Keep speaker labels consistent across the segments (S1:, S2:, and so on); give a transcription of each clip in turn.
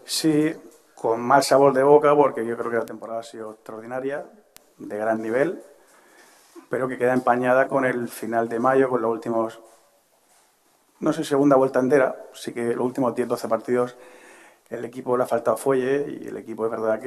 S1: Sí, con mal sabor de boca, porque yo creo que la temporada ha sido extraordinaria, de gran nivel, pero que queda empañada con el final de mayo, con los últimos, no sé, segunda vuelta entera, sí que los últimos 10 12 partidos el equipo le ha faltado fuelle y el equipo es verdad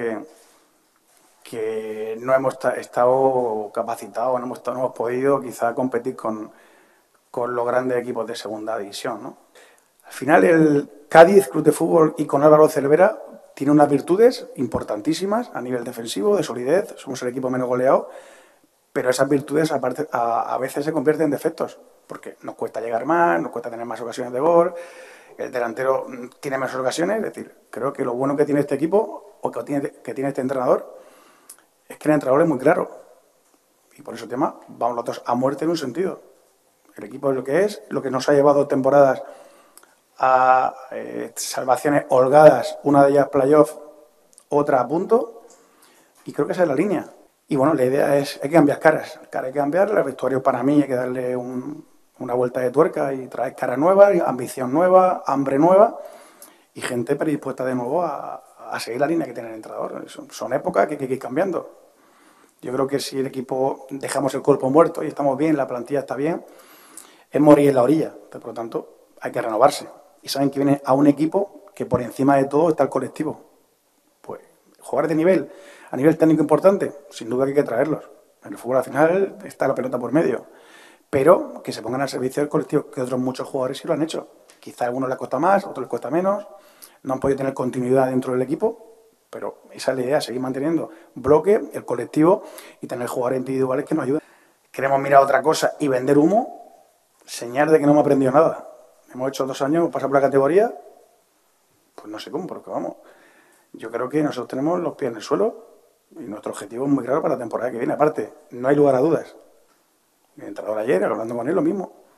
S1: que no hemos estado capacitados, no hemos podido quizá competir con los grandes equipos de segunda división, ¿no? Al final el Cádiz Club de Fútbol y con Álvaro Cervera tiene unas virtudes importantísimas a nivel defensivo, de solidez, somos el equipo menos goleado, pero esas virtudes aparte, a veces se convierten en defectos, porque nos cuesta llegar más, nos cuesta tener más ocasiones de gol, el delantero tiene más ocasiones, es decir, creo que lo bueno que tiene este equipo o que tiene este entrenador es que el entrenador es muy claro y por ese tema vamos los dos a muerte en un sentido. El equipo es, lo que nos ha llevado temporadas a salvaciones holgadas, una de ellas playoff, otra a punto, y creo que esa es la línea. Y bueno, la idea es, hay que cambiar caras, hay que cambiar, el vestuario para mí hay que darle una vuelta de tuerca y traer cara nueva, ambición nueva, hambre nueva y gente predispuesta de nuevo a seguir la línea que tiene el entrenador. Son épocas que hay que ir cambiando. Yo creo que si el equipo dejamos el cuerpo muerto y estamos bien, la plantilla está bien, es morir en la orilla. Por lo tanto, hay que renovarse. Y saben que viene a un equipo que por encima de todo está el colectivo. Pues jugar de nivel, a nivel técnico importante, sin duda que hay que traerlos. En el fútbol al final está la pelota por medio. Pero que se pongan al servicio del colectivo, que otros muchos jugadores sí lo han hecho. Quizá a algunos les cuesta más, a otros les cuesta menos. No han podido tener continuidad dentro del equipo, pero esa es la idea, seguir manteniendo bloque, el colectivo y tener jugadores individuales que nos ayuden. Queremos mirar otra cosa y vender humo, señal de que no hemos aprendido nada. Hemos hecho 2 años, hemos pasado por la categoría, pues no sé cómo, porque vamos. Yo creo que nosotros tenemos los pies en el suelo y nuestro objetivo es muy claro para la temporada que viene. Aparte, no hay lugar a dudas. El entrenador ayer, hablando con él, lo mismo.